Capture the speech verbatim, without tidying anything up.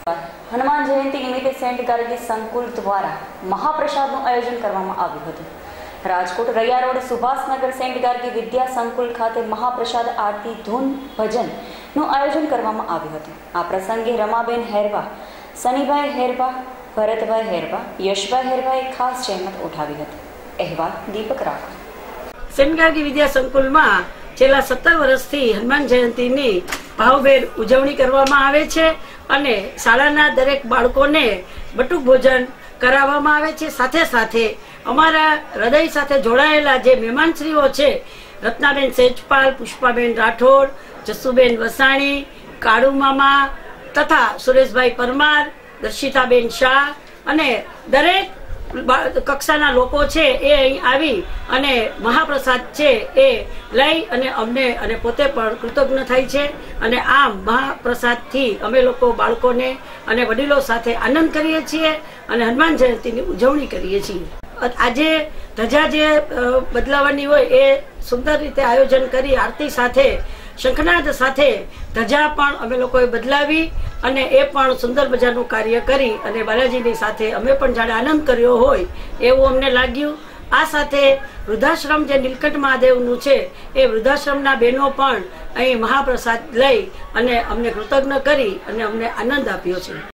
હનુમાન જયંતિ નિમિત્તે સેન્ટ ગાર્ગી સંકુલ દ્વારા મહાપ્રસાદનું આયોજન કરવામાં આવ્યું હતું। રાજકોટ રૈયા રોડ સુભાષનગર સેન્ટ ગાર્ગી વિદ્યા સંકુલ ખાતે મહાપ્રસાદ આરતી ધૂન ભજનનું આયોજન કરવામાં આવ્યું હતું। આ પ્રસંગે રમાબેન હેરવા, સનીભાઈ હેરવા, ભરતભાઈ હેરવા, યશભાઈ હેરવાએ ખાસ જહેમત ઉઠાવી હતી। અહેવાલ દીપક રાઠોડ। સેન્ટ ગાર્ગી વિદ્યા સંકુલમાં છેલ્લા સત્તર વર્ષથી હનુમાન જયંતિની ભાવભેર ઉજવણી કરવામાં આવે છે અને શાળાના દરેક બાળકોને બટુક ભોજન કરાવવામાં આવે છે। સાથે સાથે અમારા હૃદય સાથે જોડાયેલા જે મહેમાનશ્રીઓ છે, રત્નાબેન સેજપાલ, પુષ્પાબેન રાઠોડ, જસુબેન વસાણી, કાળુ મામા તથા સુરેશભાઈ પરમાર, દર્શિતાબેન શાહ અને દરેક કક્ષાના લોકો છે એ અહીં આવી અને મહાપ્રસાદ છે એ લઈ અને અમને અને પોતે પણ કૃતજ્ઞ થાય છે અને આમ મહાપ્રસાદથી અમે લોકો બાળકોને અને વડીલો સાથે આનંદ કરીએ છીએ અને હનુમાન જયંતિની ઉજવણી કરીએ છીએ। આજે ધજા જે બદલાવાની હોય એ સુંદર રીતે આયોજન કરી આરતી સાથે શંખનાદ સાથે ધજા પણ અમે લોકોએ બદલાવી અને એ પણ સુંદર મજાનું કાર્ય કરી અને બાલાજીની સાથે અમે પણ જાણે આનંદ કર્યો હોય એવું અમને લાગ્યું। આ સાથે વૃદ્ધાશ્રમ જે નીલકંઠ મહાદેવનું છે એ વૃદ્ધાશ્રમના બહેનો પણ અહીં મહાપ્રસાદ લઈ અને અમને કૃતજ્ઞ કરી અને અમને આનંદ આપ્યો છે।